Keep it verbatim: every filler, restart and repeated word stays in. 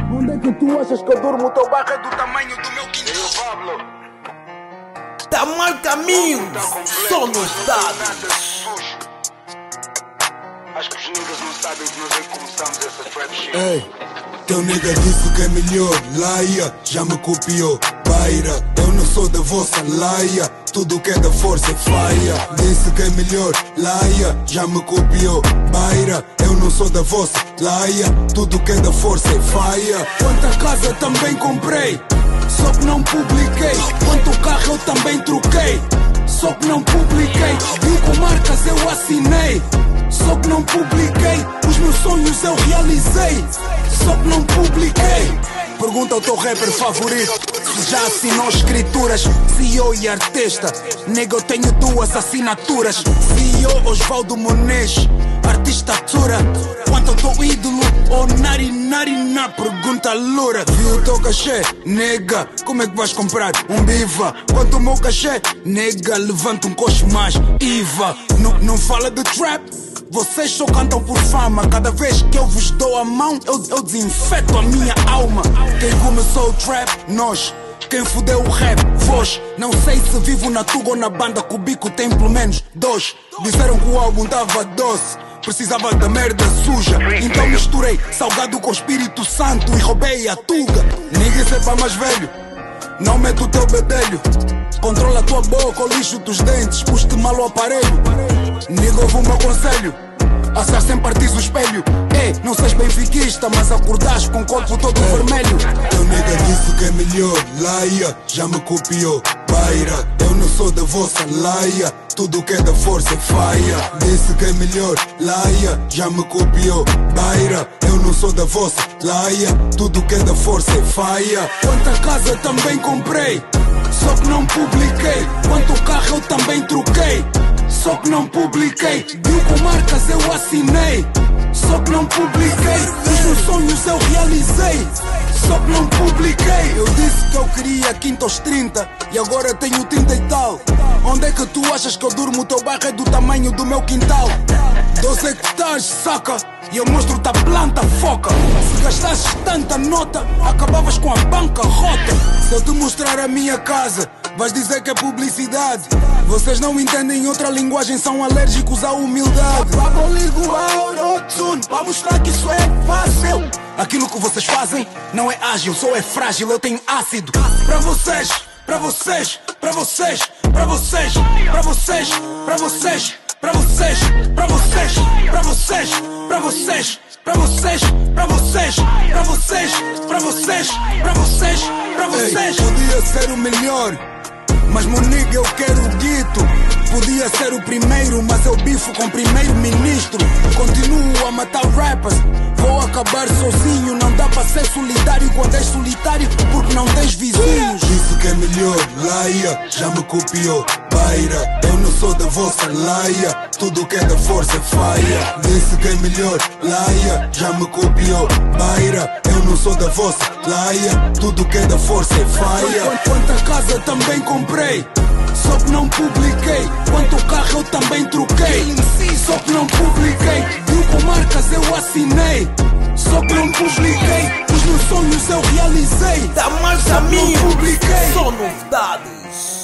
Onde é que tu achas que eu durmo? O teu barro é do tamanho do meu quintal. Eu, Pablo, Tá mal caminho, só nos dados. acho que os niggas não sabem que nós aí começamos essa trap shit. Ei, teu nigga disse que é melhor, laia, já me copiou, baira. Eu não sou da vossa laia, tudo que é da força é faia. Disse que é melhor, laia, já me copiou, baira. Eu não sou da vossa laia, tudo que é da força é faia. Quanta casa também comprei, só que não publiquei. Quanto carro eu também troquei, só que não publiquei. Viu com marcas eu assinei, só que não publiquei. Os meus sonhos eu realizei, só que não publiquei. Pergunta ao teu rapper favorito se já assinou escrituras. C E O e artista, nega eu tenho duas assinaturas. C E O Osvaldo Monês, artista Tura. Quanto ao teu ídolo, ou nari nari na pergunta loura. Viu o teu cachê? Nega, como é que vais comprar um biva? Quanto o meu cachê? Nega, levanta um coxo mais I V A. Não, não fala de trap, vocês só cantam por fama. Cada vez que eu vos dou a mão, eu, eu desinfeto a minha alma. Quem começou o trap? Nós. Quem fudeu o rap? Vós. Não sei se vivo na tuga ou na banda, que o bico tem pelo menos dois. Disseram que o álbum tava doce, precisava da merda suja. Então misturei salgado com Espírito Santo e roubei a tuga. Ninguém é para mais velho, não mete o teu bedelho. Controla a tua boca, o lixo dos dentes, puste mal o aparelho. Nigga, ouve o meu conselho, assar sem partir o espelho. Ei, não sejas benfiquista, mas acordaste com o corpo todo vermelho. Teu nigga disse que é melhor, laia, já me copiou, baira. Eu não sou da vossa laia, tudo que é da força é faia. Disse que é melhor, laia, já me copiou, baira. Eu não sou da vossa laia, tudo que é da força é faia. Quanta casa também comprei, só que não publiquei. Quanto carro eu também troquei, só que não publiquei. Viu com marcas eu assinei, só que não publiquei. Os meus sonhos eu realizei, só que não publiquei. Eu disse que eu queria quinta aos trinta e agora tenho trinta e tal. Onde é que tu achas que eu durmo? O teu bairro é do tamanho do meu quintal. Doze hectares, saca? E eu mostro-te a planta, foca. Se gastasses tanta nota, acabavas com a banca rota. Se eu te mostrar a minha casa, vais dizer que é publicidade. Vocês não entendem outra linguagem, são alérgicos à humildade. Pablo, ligo a Autotune para mostrar que isso é fácil. Aquilo que vocês fazem não é ágil, só é frágil, eu tenho ácido. Para vocês, para vocês, para vocês, para vocês, para vocês, para vocês, para vocês, para vocês, para vocês, para vocês, para vocês, para vocês, para vocês, para vocês, para vocês, para vocês. Podia ser o melhor, mas meu nigga eu quero o guito. Podia ser o primeiro, mas eu bifo com o primeiro-ministro. Continuo a matar rappers, vou acabar sozinho. Não dá para ser solidário quando és solitário, porque não tens vizinhos. Disse que é melhor, laia, já me copiou, baira. Eu não sou da vossa laia, tudo que é da força é faia. Disse que é melhor, laia, já me copiou, baira. Eu não sou da vossa laia, tudo que é da força é faia. Quanta casa também comprei, só que não publiquei. Quanto carro eu também troquei, só que não publiquei. Viu com marcas eu assinei, só que não publiquei. Os meus sonhos eu realizei, Tá mal só que não caminho, publiquei. só novidades.